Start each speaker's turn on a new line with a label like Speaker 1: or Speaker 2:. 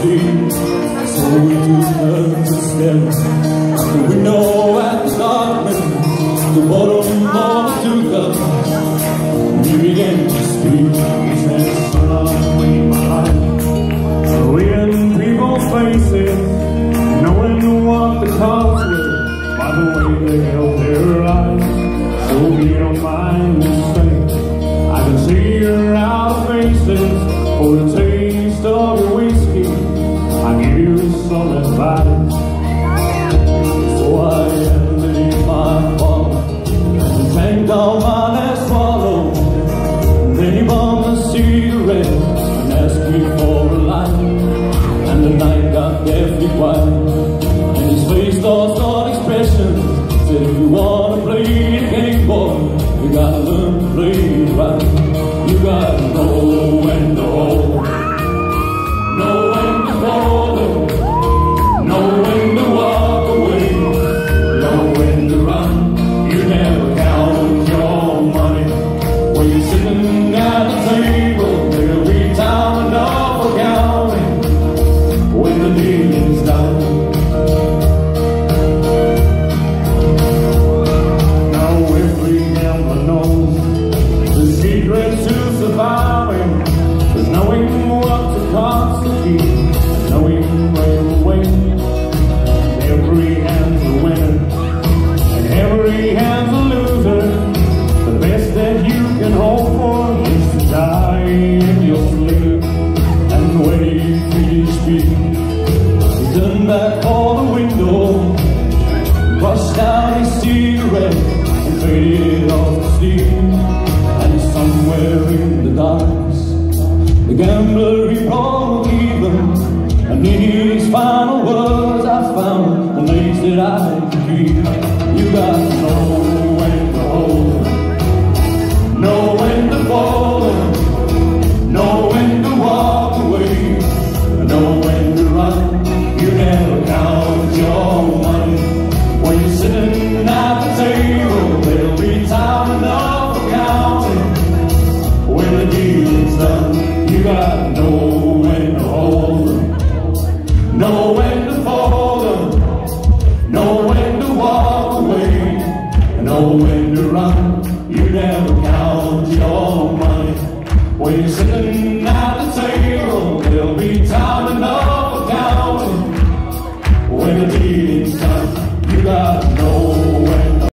Speaker 1: see. So we took a step out the window at the apartment, the bottom of the 2 cups. We began to speak. We said, son, we mind. We in people's faces, knowing what the cost was by the way they held their eyes. So you don't mind mistakes. I can see your out faces for the taste of your whiskey. I give you some advice. So I emptied my bottle and drank down my last swallow. Then he bummed a cigarette and asked me for a light. And the night got deathly quiet, and his face lost all expression. Said, if you wanna play the game, boy, you gotta learn to play it right. You gotta know when to hold, know when to fold, know when to walk away, know when to run. You never count your money when you're sitting at the table. There'll be time enough for counting when the dealing's done. There's knowing what to constitute, and knowing where to win. Every hand's a winner, and every hand's a loser. The best that you can hope for is to die in your sleep. And when you finish speaking, he turned back for the window, crushed out his cigarette, and faded off to sleep. And somewhere in the darkness, the gambler he broke even, and in his final words I found the maze that I could keep. You gotta know when to hold, know when to fold, know when to walk away, know when to run. You never count your money when you're sitting at the table. There'll be time enough for counting when the dealing's done. You gotta know when to hold them, know when to fold them, know when to walk away, know when to run. You never